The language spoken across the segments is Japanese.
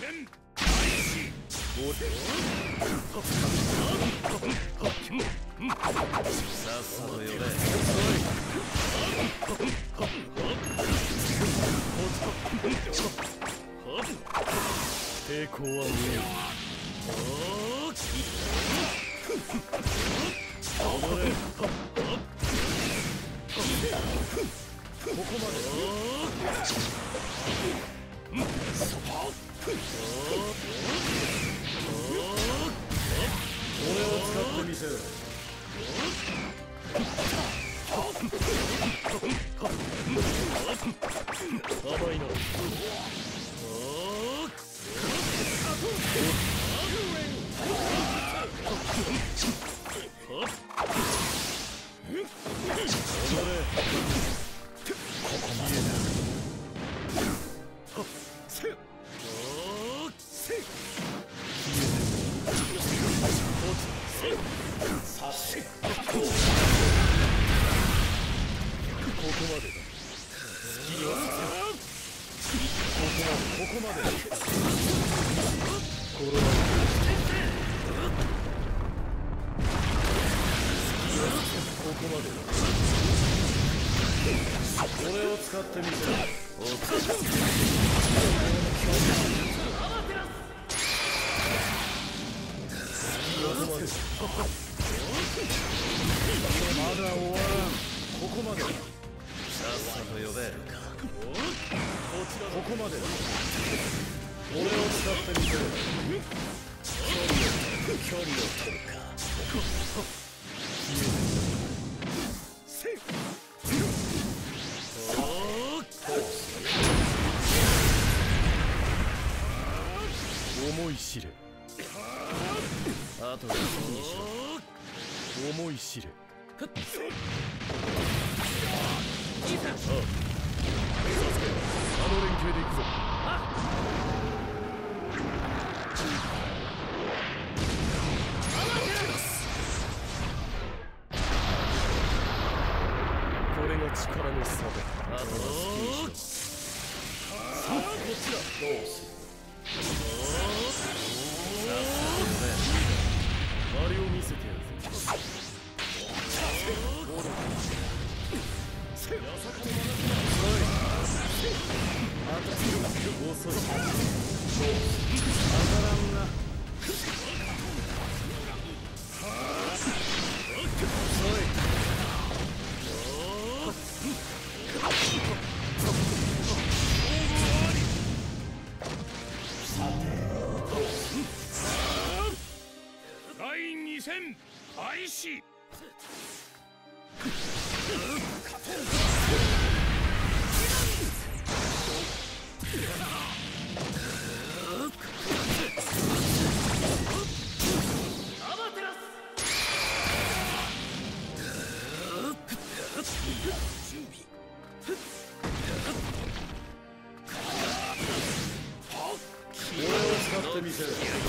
抵抗は無用。ここまで。これを使ってみせる。甘いな。使ってみせる。まだ終わらん。ここまで。さっさと呼べ。ここまで。俺を使ってみせる。距離を取るか。思い知れ。あとは好きにしろ。思い知れ。あの連携でいくぞ。これが力の差だ。あとは好きにしろ。さあこっちだ。どうする。あれを見せてやるぜ。遅い。当たらんな。 第2戦開始。 見せる。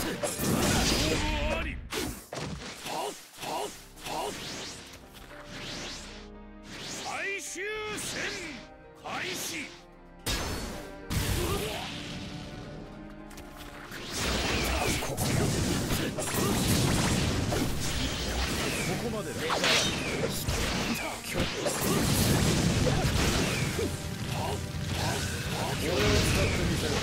最終戦開始。 ここまでだ。俺を使ってみせる。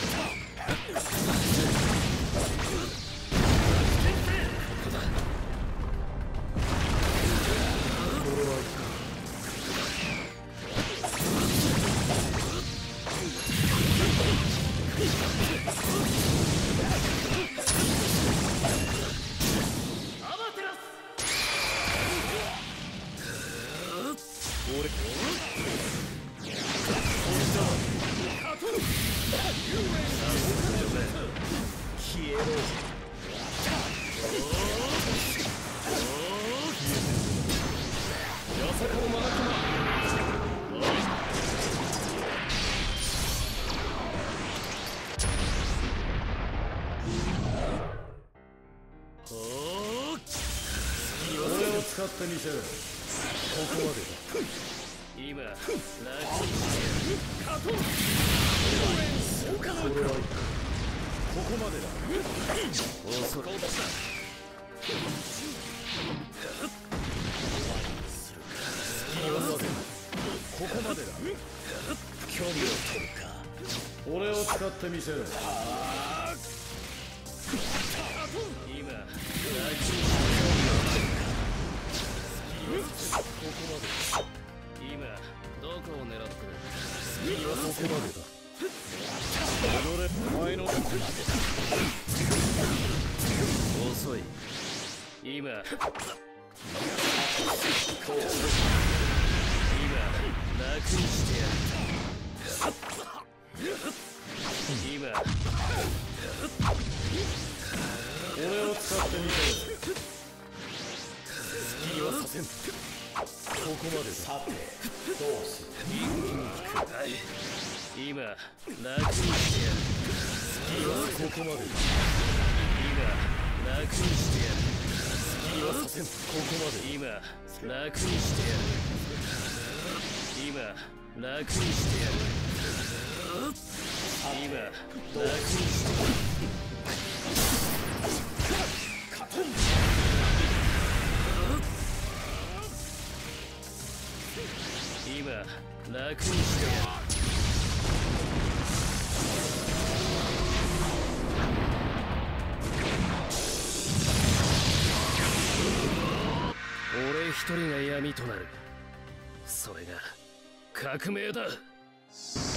使ってみせる。ここまでだ。 今ラッキーこれはいいか。こここまでだ。遅かった。ここまでだ。距離を取るか。俺を使ってみせろ。今ラジここまで。今どこを狙ってる。次はここまでだ。戻れ。お前のここまでだ。遅い。今楽にしてやる。今俺を使ってみせろ。スキーはさせん。ここまでだ。さてどうする。今楽にしてやる。スキーはここまでだ。今楽にしてやる。スキーはさせん。ここまで。今楽にしてやる。今楽にしてやる。今楽にしてやる。今楽にしてやる。俺一人が闇となる。それが革命だ。